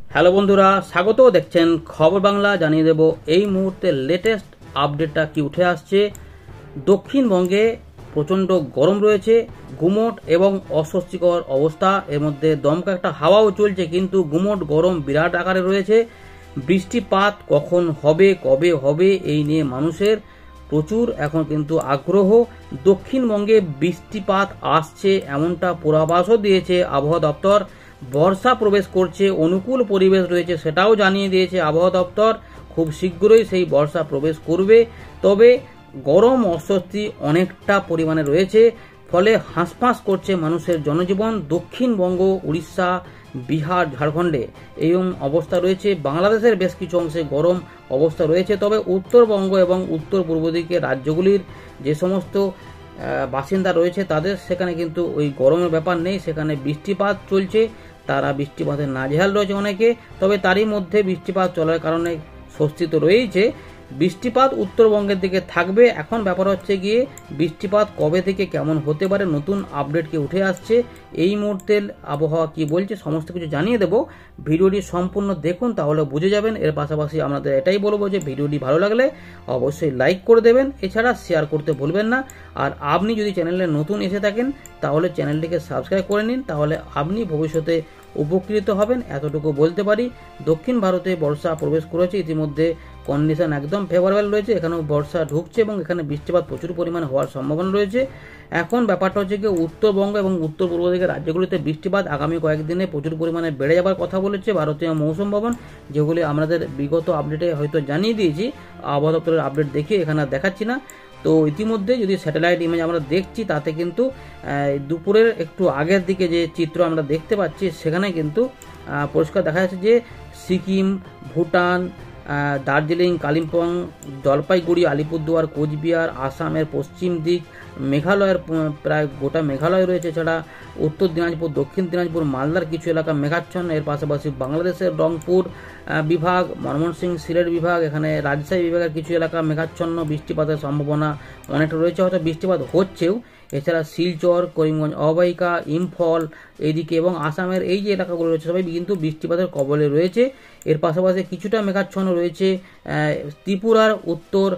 Hello বন্ধুরা, স্বাগত। দেখছেন খবর বাংলা। জানিয়ে দেব এই মুহূর্তে লেটেস্ট আপডেটটা কি উঠে আসছে। দক্ষিণবঙ্গে প্রচণ্ড গরম রয়েছে, গুমোট এবং অস্বস্তিকর অবস্থা। এর মধ্যে দমকা একটা হাওয়াও চলছে, কিন্তু গুমোট গরম বিরাট আকারে রয়েছে। বৃষ্টিপাত কখন হবে, কবে হবে, এই নিয়ে মানুষের প্রচুর এখন কিন্তু আগ্রহ। দক্ষিণবঙ্গে বৃষ্টিপাত আসছে এমনটা পূর্বাভাসও দিয়েছে আবহাওয়া দপ্তর। বর্ষা প্রবেশ করছে, অনুকূল পরিবেশ রয়েছে সেটাও জানিয়ে দিয়েছে আবহাওয়া দপ্তর। খুব শীঘ্রই সেই বর্ষা প্রবেশ করবে। তবে গরম অস্বস্তি অনেকটা পরিমাণে রয়েছে, ফলে হাঁসফাঁস করছে মানুষের জনজীবন। দক্ষিণবঙ্গ, উড়িষ্যা, বিহার, ঝাড়খণ্ডে এই অবস্থা রয়েছে। বাংলাদেশের বেশ কিছু অংশে গরম অবস্থা রয়েছে। তবে উত্তরবঙ্গ এবং উত্তর পূর্ব দিকের রাজ্যগুলির যে সমস্ত বাসিন্দা রয়েছে তাদের সেখানে কিন্তু ওই গরমের ব্যাপার নেই, সেখানে বৃষ্টিপাত চলছে। তারা বৃষ্টিপাতে নাজেহাল রয়েছে অনেকে। তবে তারই মধ্যে বৃষ্টিপাত চলার কারণে স্বস্তি তো রয়েছে। বৃষ্টিপাত উত্তরবঙ্গের দিকে থাকবে। এখন ব্যাপার হচ্ছে গিয়ে বৃষ্টিপাত কবে থেকে কেমন হতে পারে, নতুন আপডেট কি উঠে আসছে, এই মুহূর্তের আবহাওয়া কি বলছে, সমস্ত কিছু জানিয়ে দেব। ভিডিওটি সম্পূর্ণ দেখুন, তাহলে বুঝে যাবেন। এর পাশাপাশি আমাদের এটাই বলবো যে ভিডিওটি ভালো লাগলে অবশ্যই লাইক করে দেবেন, এছাড়া শেয়ার করতে ভুলবেন না। আর আপনি যদি চ্যানেলে নতুন এসে থাকেন তাহলে চ্যানেলটিকে সাবস্ক্রাইব করে নিন, তাহলে আপনি ভবিষ্যতে উপকৃত হবেন। এতটুকু বলতে পারি। দক্ষিণ ভারতে বর্ষা প্রবেশ করেছে ইতিমধ্যে, কন্ডিশন একদম ফেভারেবল রয়েছে। এখানেও বর্ষা ঢুকছে এবং এখানে বৃষ্টিপাত প্রচুর পরিমাণে হওয়ার সম্ভাবনা রয়েছে। এখন ব্যাপারটা হচ্ছে কি, উত্তরবঙ্গ এবং উত্তর পূর্ব দিকের রাজ্যগুলিতে বৃষ্টিপাত আগামী কয়েকদিনে প্রচুর পরিমাণে বেড়ে যাবার কথা বলেছে ভারতীয় মৌসুম ভবন, যেগুলি আমাদের বিগত আপডেটে হয়তো জানিয়ে দিয়েছি। আবহাওয়া দপ্তরের আপডেট দেখিয়ে এখানে দেখাচ্ছি না। তো ইতিমধ্যে যদি স্যাটেলাইট ইমেজ আমরা দেখছি, তাতে কিন্তু দুপুরের একটু আগের দিকে যে চিত্র আমরা দেখতে পাচ্ছি সেখানে কিন্তু পরিষ্কার দেখা যাচ্ছে যে সিকিম, ভুটান, দার্জিলিং, কালিম্পং, জলপাইগুড়ি, আলিপুরদুয়ার, কোচবিহার, আসামের পশ্চিম দিক, মেঘালয়ের প্রায় গোটা মেঘালয় রয়েছে। এছাড়া উত্তর দিনাজপুর, দক্ষিণ দিনাজপুর, মালদার কিছু এলাকা মেঘাচ্ছন্ন। এর পাশাপাশি বাংলাদেশের রংপুর বিভাগ, ময়মনসিংহ, সিলেট বিভাগ, এখানে রাজশাহী বিভাগের কিছু এলাকা মেঘাচ্ছন্ন। বৃষ্টিপাতের সম্ভাবনা অনেকটা রয়েছে, হয়তো বৃষ্টিপাত হচ্ছেও। এছাড়া শিলচর, করিমগঞ্জ অববাহিকা, ইম্ফল এইদিকে এবং আসামের এই যে এলাকাগুলো রয়েছে সবাই কিন্তু বৃষ্টিপাতের কবলে রয়েছে। এর পাশাপাশি কিছুটা মেঘাচ্ছন্ন রয়েছে ত্রিপুরার উত্তর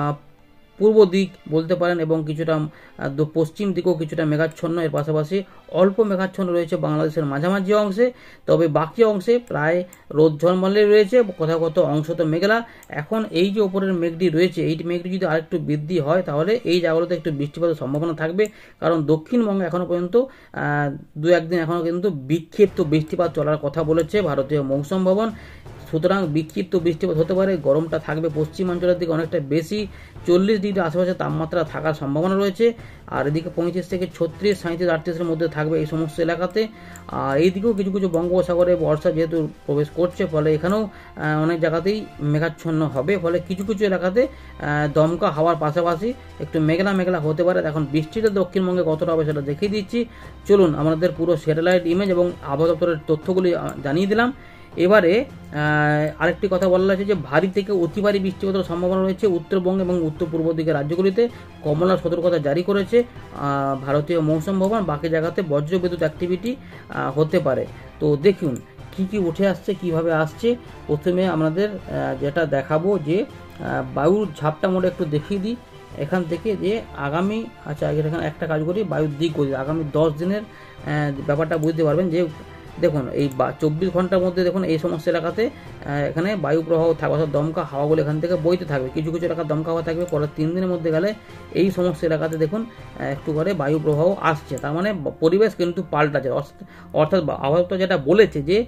পূর্ব দিক বলতে পারেন, এবং কিছুটা পশ্চিম দিকেও কিছুটা মেঘাচ্ছন্ন। এর পাশাপাশি অল্প মেঘাচ্ছন্ন রয়েছে বাংলাদেশের মাঝামাঝি অংশে। তবে বাকি অংশে প্রায় রোদ ঝলমলে রয়েছে, কোথাও কোথাও অংশ তো মেঘলা। এখন এই যে ওপরের মেঘটি রয়েছে, এই মেঘটি যদি আরেকটু বৃদ্ধি হয় তাহলে এই জায়গাগুলোতে একটু বৃষ্টিপাতের সম্ভাবনা থাকবে। কারণ দক্ষিণবঙ্গে এখনও পর্যন্ত দু একদিন এখনও কিন্তু বিক্ষিপ্ত বৃষ্টিপাত চলার কথা বলেছে ভারতীয় মৌসুম ভবন। সুতরাং বিক্ষিপ্ত বৃষ্টিপাত হতে পারে। গরমটা থাকবে পশ্চিমাঞ্চলের দিকে অনেকটা বেশি, 40 ডিগ্রি আশেপাশে তাপমাত্রা থাকার সম্ভাবনা রয়েছে। আর এদিকে 35 থেকে 36, 37, 38-এর মধ্যে থাকবে এই সমস্ত এলাকাতে। আর এইদিকেও কিছু কিছু বঙ্গোপসাগরে বর্ষা যেহেতু প্রবেশ করছে, ফলে এখানেও অনেক জায়গাতেই মেঘাচ্ছন্ন হবে। ফলে কিছু কিছু এলাকাতে দমকা হাওয়ার পাশাপাশি একটু মেঘলা মেঘলা হতে পারে। এখন বৃষ্টিটা দক্ষিণবঙ্গে কতটা হবে সেটা দেখিয়ে দিচ্ছি। চলুন, আমাদের পুরো স্যাটেলাইট ইমেজ এবং আবহাওয়া দপ্তরের তথ্যগুলি জানিয়ে দিলাম। এবারে আরেকটি কথা বলা হয়েছে যে ভারী থেকে অতি ভারী বৃষ্টিপাতের সম্ভাবনা রয়েছে উত্তরবঙ্গ এবং উত্তর পূর্ব দিকের রাজ্যগুলিতে। কমলা সতর্কতা জারি করেছে ভারতীয় মৌসুম ভবন। বাকি জায়গাতে বজ্রবিদ্যুৎ অ্যাক্টিভিটি হতে পারে। তো দেখুন কি কি উঠে আসছে, কিভাবে আসছে। প্রথমে আমাদের যেটা দেখাবো যে বায়ুর ঝাপটা মোড়ে একটু দেখিয়ে দিই এখান থেকে, যে আগামী এখানে একটা কাজ করি, বায়ুর দিক করি আগামী 10 দিনের ব্যাপারটা বুঝতে পারবেন। যে দেখুন এই 24 ঘন্টার মধ্যে দেখুন এই সমস্ত এলাকাতে এখানে বায়ু প্রবাহ থাকবে, অর্থাৎ দমকা হাওয়াগুলো এখান থেকে বইতে থাকবে। কিছু কিছু এলাকার দমকা হাওয়া থাকবে। পরের 3 দিনের মধ্যে গেলে এই সমস্ত এলাকাতে দেখুন একটু করে বায়ু প্রবাহ আসছে। তার মানে পরিবেশ কিন্তু পাল্টাচ্ছে। অর্থাৎ আবহাওয়া যেটা বলেছে যে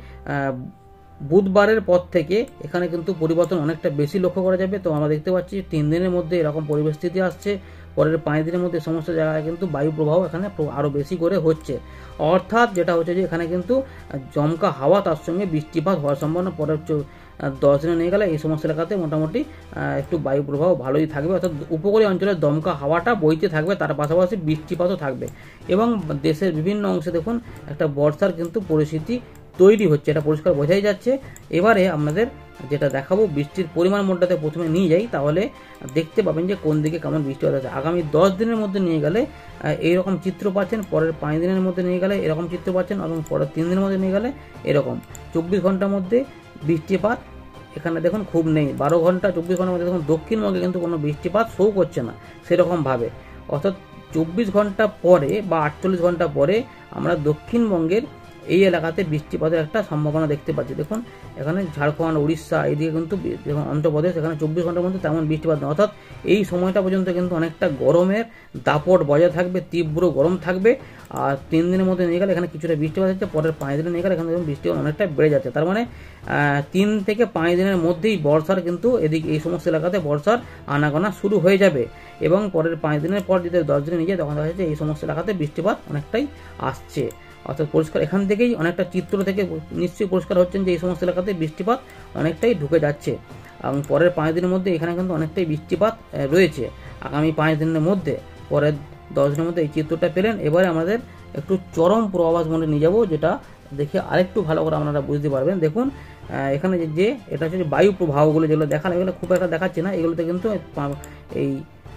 বুধবারের পর থেকে এখানে কিন্তু পরিবর্তন অনেকটা বেশি লক্ষ্য করা যাবে। তো আমরা দেখতে পাচ্ছি 3 দিনের মধ্যে এরকম পরিস্থিতি আসছে। পরের 5 দিনের মধ্যে সমস্ত জায়গায় কিন্তু বায়ু প্রবাহ এখানে আরও বেশি করে হচ্ছে। অর্থাৎ যেটা হচ্ছে যে এখানে কিন্তু জমকা হাওয়া তার সঙ্গে বৃষ্টিপাত হওয়ার সম্ভাবনা পরের 10 দিনে নিয়ে গেলে এই সমস্ত এলাকাতে মোটামুটি একটু বায়ু প্রবাহ ভালোই থাকবে। অর্থাৎ উপকূলীয় অঞ্চলে দমকা হাওয়াটা বইতে থাকবে, তার পাশাপাশি বৃষ্টিপাতও থাকবে। এবং দেশের বিভিন্ন অংশে দেখুন একটা বর্ষার কিন্তু পরিস্থিতি তৈরি হচ্ছে, এটা পরিষ্কার বোঝাই যাচ্ছে। এবারে আপনাদের যেটা দেখাবো বৃষ্টির পরিমাণ মোডটাতে প্রথমে নিয়ে যাই, তাহলে দেখতে পাবেন যে কোন দিকে কেমন বৃষ্টিপাত আছে। আগামী 10 দিনের মধ্যে নিয়ে গেলে এইরকম চিত্র পাচ্ছেন, পরের 5 দিনের মধ্যে নিয়ে গেলে এরকম চিত্র পাচ্ছেন, এবং পরের 3 দিনের মধ্যে নিয়ে গেলে এরকম। 24 ঘন্টার মধ্যে বৃষ্টিপাত এখানে দেখুন খুব নেই। 12 ঘন্টা 24 ঘন্টার মধ্যে দেখুন দক্ষিণবঙ্গে কিন্তু কোনো বৃষ্টিপাত শো করছে না সেরকমভাবে। অর্থাৎ 24 ঘন্টা পরে বা 48 ঘন্টা পরে আমরা দক্ষিণবঙ্গের এই এলাকাতে বৃষ্টিপাতের একটা সম্ভাবনা দেখতে পাচ্ছি। দেখুন এখানে ঝাড়খণ্ড, উড়িষ্যা এইদিকে কিন্তু দেখুন অন্ধ্রপ্রদেশ, এখানে 24 ঘন্টার মধ্যে তেমন বৃষ্টিপাত নেই। অর্থাৎ এই সময়টা পর্যন্ত কিন্তু অনেকটা গরমের দাপট বজায় থাকবে, তীব্র গরম থাকবে। আর 3 দিনের মধ্যে নিয়ে গেলে এখানে কিছুটা বৃষ্টিপাত হচ্ছে, পরের 5 দিনে নিয়ে গেলে এখানে দেখুন বৃষ্টিপাত অনেকটা বেড়ে যাচ্ছে। তার মানে 3 থেকে 5 দিনের মধ্যেই বর্ষার কিন্তু এদিকে এই সমস্ত এলাকাতে বর্ষার আনাগোনা শুরু হয়ে যাবে। এবং পরের 5 দিনের পর যদি 10 দিনে নিয়ে যায় তখন দেখা যাচ্ছে এই সমস্ত এলাকাতে বৃষ্টিপাত অনেকটাই আসছে। অর্থাৎ পরিষ্কার এখান থেকেই অনেকটা চিত্র থেকে নিশ্চয়ই পরিষ্কার হচ্ছেন যে এই সমস্ত এলাকাতে বৃষ্টিপাত অনেকটাই ঢুকে যাচ্ছে। এবং পরের 5 দিনের মধ্যে এখানে কিন্তু অনেকটাই বৃষ্টিপাত রয়েছে আগামী 5 দিনের মধ্যে। পরের 10 দিনের মধ্যে এই চিত্রটা পেলেন। এবারে আমাদের একটু চরম পূর্বাভাস মনে নিয়ে যাবো, যেটা দেখে আরেকটু ভালো করে আপনারা বুঝতে পারবেন। দেখুন এখানে যে এটা হচ্ছে বায়ু প্রবাহগুলো যেগুলো দেখানো, এগুলো খুব একটা দেখাচ্ছে না। এগুলোতে কিন্তু এই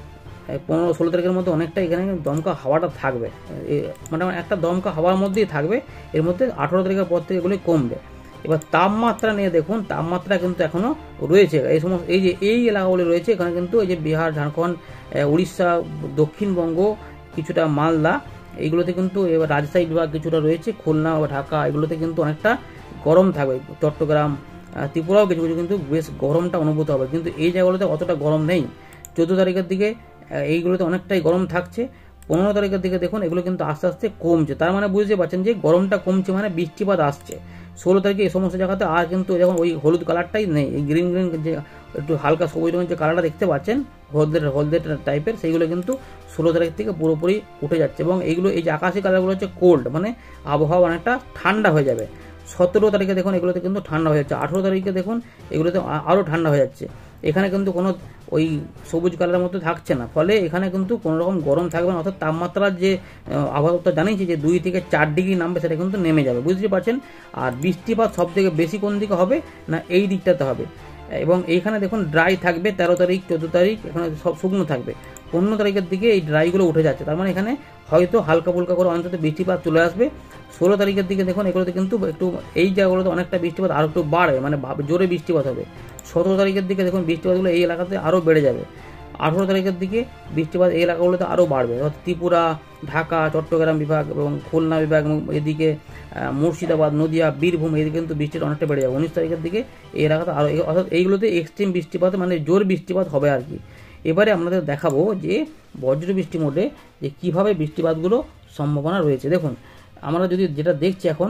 15-16 তারিখের মধ্যে অনেকটা এখানে দমকা হাওয়াটা থাকবে, মানে একটা দমকা হাওয়ার মধ্যেই থাকবে। এর মধ্যে 18 তারিখের পর থেকে এগুলি কমবে। এবার তাপমাত্রা নিয়ে দেখুন, তাপমাত্রা কিন্তু এখনো রয়েছে এই সমস্ত এই এলাকাগুলি রয়েছে। এখানে কিন্তু এই যে বিহার, ঝাড়খণ্ড, উড়িষ্যা, দক্ষিণবঙ্গ, কিছুটা মালদা, এইগুলোতে কিন্তু এবার রাজশাহী বিভাগ কিছুটা রয়েছে, খুলনা ও ঢাকা, এগুলোতে কিন্তু অনেকটা গরম থাকবে। চট্টগ্রাম, ত্রিপুরাও কিছু কিছু কিন্তু বেশ গরমটা অনুভূত হবে, কিন্তু এই জায়গাগুলোতে অতটা গরম নেই। 14 তারিখের দিকে এইগুলোতে অনেকটাই গরম থাকছে। 15 তারিখের দিকে দেখুন এগুলো কিন্তু আস্তে আস্তে কমছে। তার মানে বুঝতে পারছেন যে গরমটা কমছে, মানে বৃষ্টিপাত আসছে। 16 তারিখে এই সমস্ত জায়গাতে আর কিন্তু যখন ওই হলুদ কালারটাই নেই, এই গ্রিন যে একটু হালকা সবুজ রঙের যে কালারটা দেখতে পাচ্ছেন হলদে টাইপের, সেইগুলো কিন্তু 16 তারিখ থেকে পুরোপুরি উঠে যাচ্ছে। এবং এইগুলো এই যে আকাশি কালারগুলো হচ্ছে কোল্ড, মানে আবহাওয়া অনেকটা ঠান্ডা হয়ে যাবে। 17 তারিখে দেখুন এগুলোতে কিন্তু ঠান্ডা হয়ে যাচ্ছে। 18 তারিখে দেখুন এগুলোতে আরও ঠান্ডা হয়ে যাচ্ছে। এখানে কিন্তু কোনো ওই সবুজ কালারের মতো থাকছে না, ফলে এখানে কিন্তু কোনো রকম গরম থাকবে না। অর্থাৎ তাপমাত্রার যে আবহাওয়া জানিয়েছি যে 2 থেকে 4 ডিগ্রি নামবে, সেটা কিন্তু নেমে যাবে, বুঝতে পারছেন। আর বৃষ্টিপাত সব থেকে বেশি কোন দিকে হবে না, এই দিকটাতে হবে। এবং এইখানে দেখুন ড্রাই থাকবে 13 তারিখ, 14 তারিখ এখানে সব শুকনো থাকবে। 15 তারিখের দিকে এই ড্রাইগুলো উঠে যাচ্ছে, তার মানে এখানে হয়তো হালকা ফুলকা করে অন্তত বৃষ্টিপাত চলে আসবে। 16 তারিখের দিকে দেখুন এগুলোতে কিন্তু একটু এই জায়গাগুলোতে অনেকটা বৃষ্টিপাত আরও একটু বাড়বে, মানে জোরে বৃষ্টিপাত হবে। 17 তারিখের দিকে দেখুন বৃষ্টিপাতগুলো এই এলাকাতে আরও বেড়ে যাবে। 18 তারিখের দিকে বৃষ্টিপাত এই এলাকাগুলোতে আরও বাড়বে। অর্থাৎ ত্রিপুরা, ঢাকা, চট্টগ্রাম বিভাগ এবং খুলনা বিভাগ এবং এদিকে মুর্শিদাবাদ, নদিয়া, বীরভূম, এদিকে কিন্তু বৃষ্টিটা অনেকটা বেড়ে যাবে। 19 তারিখের দিকে এই এলাকাতে আরও, অর্থাৎ এইগুলোতে এক্সট্রিম বৃষ্টিপাত, মানে জোর বৃষ্টিপাত হবে আর কি। এবারে আপনাদের দেখাবো যে বজ্র বৃষ্টি মোডে যে কীভাবে বৃষ্টিপাতগুলো সম্ভাবনা রয়েছে। দেখুন আমরা যদি যেটা দেখছি এখন,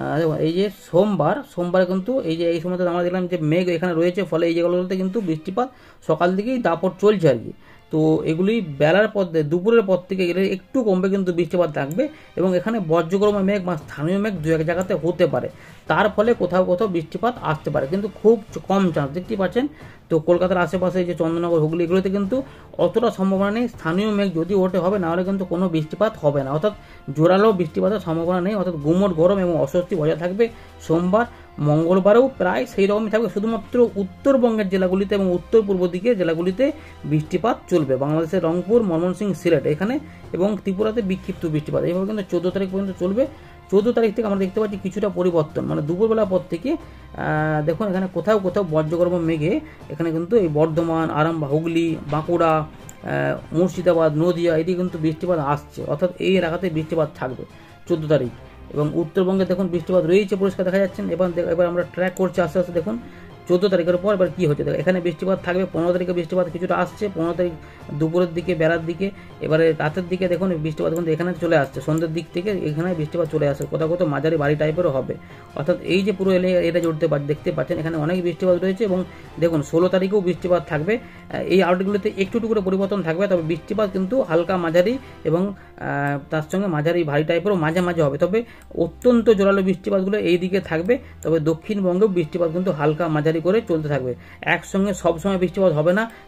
এই যে সোমবারে কিন্তু এই যে এই সময়তে আমরা দেখলাম যে মেঘ এখানে রয়েছে, ফলে এই জায়গাগুলোতে কিন্তু বৃষ্টিপাত সকাল থেকেই দাপট চলছে আর কি। তো এগুলি বেলার পর, দুপুরের পর থেকে গেলে একটু কমবে, কিন্তু বৃষ্টিপাত থাকবে। এবং এখানে বজ্রগর্ভ মেঘ বা স্থানীয় মেঘ 2-1 জায়গাতে হতে পারে, তার ফলে কোথাও কোথাও বৃষ্টিপাত আসতে পারে, কিন্তু খুব কম চান্স, দেখতেই পাচ্ছেন। তো কলকাতার আশেপাশে যে চন্দননগর, হুগলি, এগুলোতে কিন্তু অতটা সম্ভাবনা নেই। স্থানীয় মেঘ যদি ওঠে হবে, নাহলে কিন্তু কোনো বৃষ্টিপাত হবে না। অর্থাৎ জোরালো বৃষ্টিপাতের সম্ভাবনা নেই। অর্থাৎ গুমোট গরম এবং অস্বস্তি বজায় থাকবে সোমবার। মঙ্গলবারেও প্রায় সেই রকমই থাকবে, শুধুমাত্র উত্তরবঙ্গের জেলাগুলিতে এবং উত্তর পূর্ব দিকের জেলাগুলিতে বৃষ্টিপাত চলবে। বাংলাদেশের রংপুর, ময়মনসিংহ, সিলেট এখানে এবং ত্রিপুরাতে বিক্ষিপ্ত বৃষ্টিপাত, এইভাবে কিন্তু 14 তারিখ পর্যন্ত চলবে। 14 তারিখ থেকে আমরা দেখতে পাচ্ছি কিছুটা পরিবর্তন, মানে দুপুরবেলার পর থেকে দেখুন এখানে কোথাও কোথাও বজ্রগর্ভ মেঘে এখানে কিন্তু এই বর্ধমান, আরামবাগ, হুগলি, বাঁকুড়া, মুর্শিদাবাদ, নদিয়া, এদিকে কিন্তু বৃষ্টিপাত আসছে। অর্থাৎ এই এলাকাতে বৃষ্টিপাত থাকবে 14 তারিখ। এবং উত্তরবঙ্গে দেখুন বৃষ্টিপাত রয়েছে, পরিষ্কার দেখা যাচ্ছেন। এবার আমরা ট্র্যাক করছি আস্তে আস্তে। দেখুন 14 তারিখের পর এবার কী হচ্ছে, এখানে বৃষ্টিপাত থাকবে। 15 তারিখে বৃষ্টিপাত কিছুটা আসছে, 15 তারিখ দুপুরের দিকে, বেলার দিকে। এবারে রাতের দিকে দেখুন বৃষ্টিপাত কিন্তু এখানে চলে আসছে, সন্ধ্যের দিক থেকে এখানে বৃষ্টিপাত চলে আসছে, কোথাও কোথাও মাঝারি ভারী টাইপেরও হবে। অর্থাৎ এই যে পুরো এটা জুড়তে দেখতে পাচ্ছেন এখানে অনেক বৃষ্টিপাত রয়েছে। এবং দেখুন 16 তারিখেও বৃষ্টিপাত থাকবে। এই আউটগুলোতে একটু করে পরিবর্তন থাকবে, তবে বৃষ্টিপাত কিন্তু হালকা মাঝারি এবং তার সঙ্গে মাঝারি ভারী টাইপেরও মাঝে মাঝে হবে। তবে অত্যন্ত জোরালো বৃষ্টিপাতগুলো এই দিকে থাকবে, তবে দক্ষিণবঙ্গেও বৃষ্টিপাত কিন্তু হালকা মাঝারি করে চলতে থাকবে। একসঙ্গে সবসময় বৃষ্টিপাত হবে না,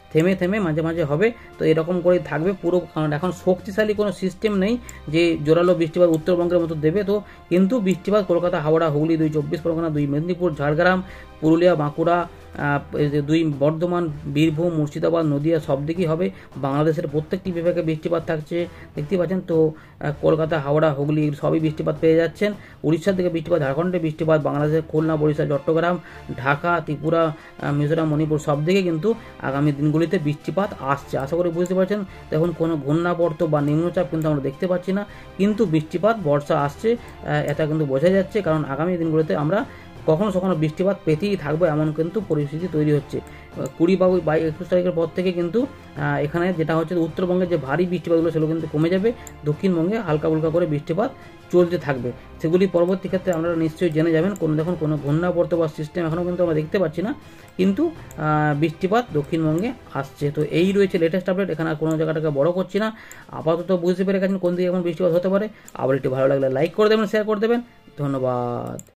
থেমে থেমে মাঝে মাঝে হবে। তো এরকম করেই থাকবে পুরো, কারণ এখন শক্তিশালী কোনো সিস্টেম নেই যে জোরালো বৃষ্টিপাত উত্তরবঙ্গের মতো দেবে। তো কিন্তু বৃষ্টিপাত কলকাতা, হাওড়া, হুগলি, 2 চব্বিশ পরগনা, 2 মেদিনীপুর, ঝাড়গ্রাম, পুরুলিয়া, বাঁকুড়া, 2 বর্ধমান, বীরভূম, মুর্শিদাবাদ, নদিয়া সব দিকেই হবে। বাংলাদেশের প্রত্যেকটি বিভাগে বৃষ্টিপাত থাকছে, দেখতে পাচ্ছেন। তো কলকাতা, হাওড়া, হুগলি সবই বৃষ্টিপাত পেয়ে যাচ্ছেন। উড়িষ্যার দিকে বৃষ্টিপাত, ঝাড়খণ্ডে বৃষ্টিপাত, বাংলাদেশের খুলনা, বরিশাল, চট্টগ্রাম, ঢাকা, ত্রিপুরা, মিজোরাম, মণিপুর সব দিকে কিন্তু আগামী দিনগুলিতে বৃষ্টিপাত আসছে। আশা করি বুঝতে পারছেন। দেখুন কোনো ঘূর্ণাবর্ত বা নিম্নচাপ কিন্তু আমরা দেখতে পাচ্ছি না, কিন্তু বৃষ্টিপাত বর্ষা আসছে, এটা কিন্তু বোঝা যাচ্ছে। কারণ আগামী দিনগুলিতে আমরা কখনো কখনো বৃষ্টিপাত পেতেই থাকবো, এমন কিন্তু পরিস্থিতি তৈরি হচ্ছে। 20 বা 21 তারিখের পর থেকে কিন্তু এখানে যেটা হচ্ছে উত্তরবঙ্গে যে ভারী বৃষ্টিপাতগুলো সেগুলো কিন্তু কমে যাবে, দক্ষিণবঙ্গে হালকা ফুলকা করে বৃষ্টিপাত চলতে থাকবে। সেগুলি পরবর্তী ক্ষেত্রে আপনারা নিশ্চয়ই জেনে যাবেন। দেখুন কোনো ঘূর্ণাবর্ত বা সিস্টেম এখনও কিন্তু আমরা দেখতে পাচ্ছি না, কিন্তু বৃষ্টিপাত দক্ষিণবঙ্গে আসছে। তো এই রয়েছে লেটেস্ট আপডেট, এখানে আর কোনো জায়গাটাকে বড় করছি না। আপাতত বুঝতে পেরে গেছেন কোন দিকে এখন বৃষ্টিপাত হতে পারে। আবার একটু ভালো লাগলে লাইক করে দেবেন, শেয়ার করে দেবেন। ধন্যবাদ।